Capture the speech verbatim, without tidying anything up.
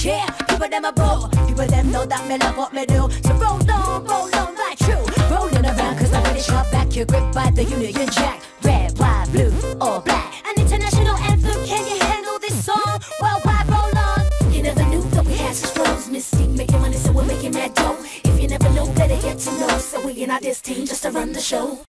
cheer. People them a boo, people them know that me love what me do. So roll on, roll on like true. Rolling around cause I finish up back. You're gripped by the Union Jack. Red, white, blue, or black. An international anthem, can you handle this song? Worldwide, roll on. You never knew that we had such flows. Mystique making money, so we're making that dough. If you never know, better get to know. So we in our this team just to run the show.